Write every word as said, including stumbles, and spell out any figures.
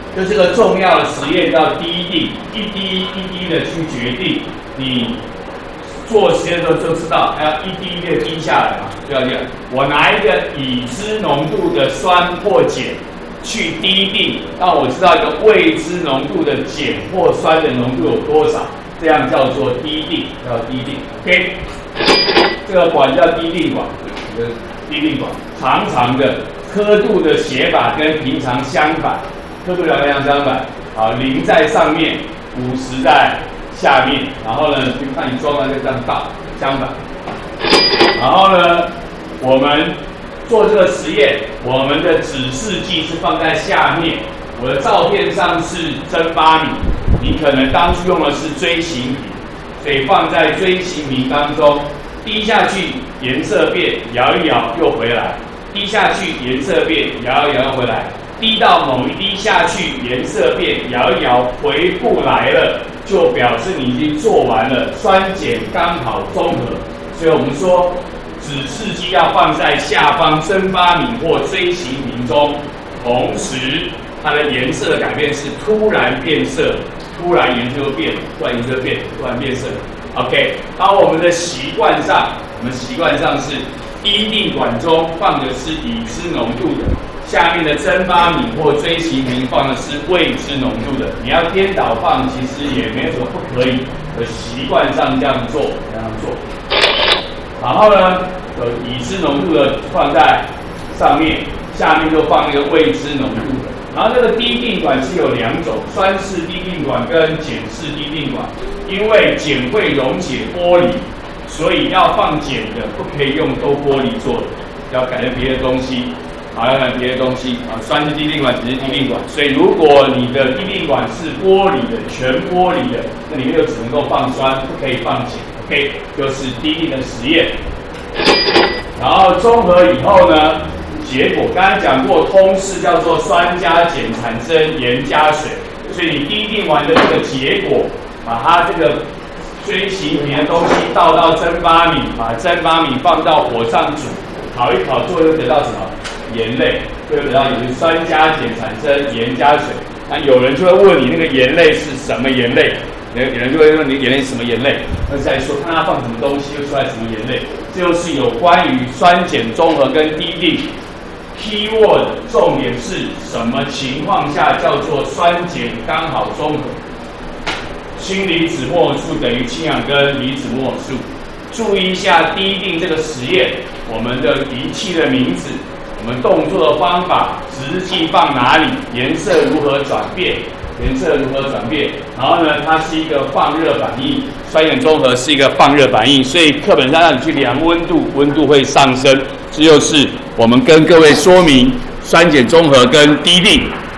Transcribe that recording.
就这个重要的实验叫滴定，一滴一滴的去决定你做实验的时候就知道，要一滴一滴的滴下来嘛，就要这样。我拿一个已知浓度的酸或碱去滴定，让我知道一个未知浓度的碱或酸的浓度有多少，这样叫做滴定，叫滴定。OK， 这个管叫滴定管，滴定管长长的，刻度的写法跟平常相反。刻度两样相反，好，零在上面，五十在下面，然后呢，就看你装完就这样倒，相反。然后呢，我们做这个实验，我们的指示剂是放在下面，我的照片上是蒸发米，你可能当初用的是锥形瓶，所以放在锥形瓶当中，滴下去颜色变，摇一摇又回来，滴下去颜色变，摇一摇又回来。滴到某一滴下去，颜色变，摇一摇回不来了，就表示你已经做完了酸碱刚好中和。所以我们说，指示剂要放在下方蒸发米或锥形瓶中，同时它的颜色的改变是突然变色，突然颜色变，突然颜色变，突然变色。OK， 好，我们的习惯上，我们习惯上是滴定管中放的是已知浓度的。下面的蒸发米或锥形瓶放的是未知浓度的，你要颠倒放，其实也没有什么不可以，的习惯上这样做，这样做。然后呢，有已知浓度的放在上面，下面就放一个未知浓度的。然后这个滴定管是有两种，酸式滴定管跟碱式滴定管。因为碱会溶解玻璃，所以要放碱的，不可以用都玻璃做的，要改成别的东西。好，要看别的东西啊，酸是滴定管，碱是滴定管，所以如果你的滴定管是玻璃的，全玻璃的，那里面就只能够放酸，不可以放碱。OK， 就是滴定的实验。然后综合以后呢，结果刚才讲过，通式叫做酸加碱产生盐加水，所以你滴定完的这个结果，把它这个锥形瓶的东西倒到蒸发米，把蒸发米放到火上煮，烤一烤，最后就得到什么？盐类，就会得到有酸加碱产生盐加水。那有人就会问你那个盐类是什么盐类？有人就会问你盐类是什么盐类？那再说看它放什么东西，就出来什么盐类。这就是有关于酸碱中和跟滴定。Keyword 重点是什么情况下叫做酸碱刚好中和？氢离子末数等于氢氧根离子末数。注意一下滴定这个实验，我们的仪器的名字。我们动作的方法，指示剂放哪里，颜色如何转变，颜色如何转变，然后呢，它是一个放热反应，酸碱中和是一个放热反应，所以课本上让你去量温度，温度会上升，这就是我们跟各位说明酸碱中和跟滴定